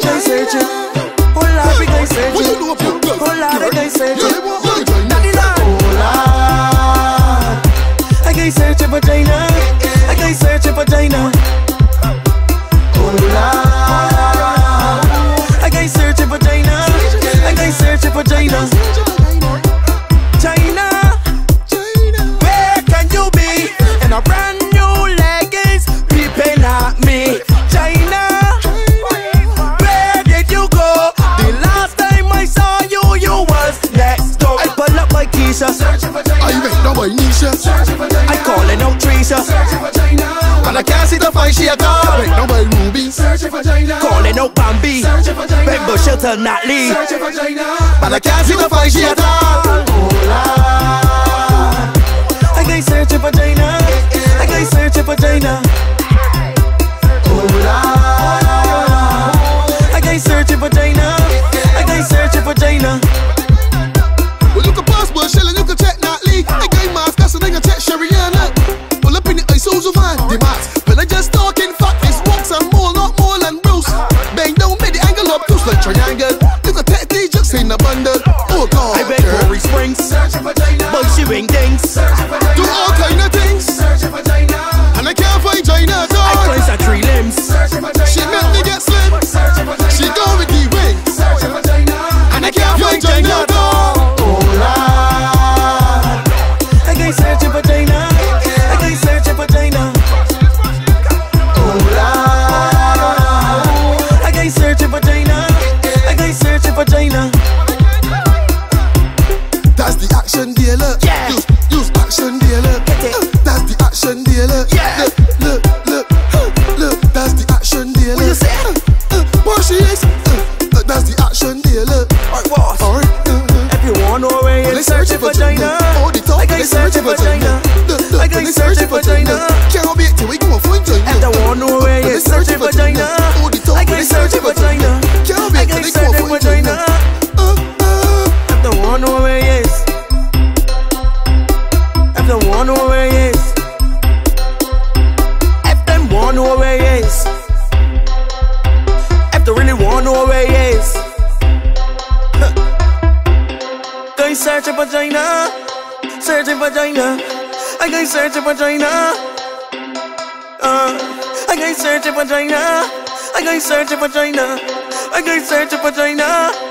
guys searching. Oh Lord, we guys searching. Oh Lord, I guys searching. Daddy Lord. Oh Lord, I guys searching for China. I guys searching for China. Oh Lord, I guys searching for China. I guys searching for China. China, where can you be? In a brand new leggings, peeping at me. China, where did you go? The last time I saw you, you was next door. I pull up my Keisha, I make no my Nisha. I calling out Trisha, and I can't see the fight she a go. I make no my Ruby. Calling out Bambi, Rainbow Shelter Natalie, but I can't see the fight she a go. I guys searching for China. I guys searching for China. Oh Lord, I guys searching for China. I guys searching for China. Well, you can passport shell and you can check Natalie. I gave my gas and I can check Shariana. Pull up in the ice, who's find the max. But I just talking fact, it's walks and more, not more than Bruce. Bang down, make the angle up, close like triangle. You can take the just in the bundle. Oh God, I bet Corey Springs, boy she ring things. Do all kind of things, and I can't find China. I cleanse her 3 limbs. She make me get slim. She go with the wings, and I can't find China. Oh Lord, I guys searching for China. I guys searching for China. Oh Lord, I guys searching for China. I guys searching for China. That's the action dealer. Yeah. Use action dealer. That's the action dealer. Yeah. Look, that's the action dealer. What you say? She is. That's the action dealer. Alright, what? Alright. If you want to know where you're searching for China, I guys searching for China. I guys searching for China. Can't wait till we go find China. If you want to know where you're searching for China, I guys searching for China. I guys searching for China. If you want to know where he is, if you want to know where he is, if them want to know where he is, if they really want to know where he is, guys searching for China, searching for China. I guys searching for China. I guys searching for China. I guys searching for China. I guys searching for China.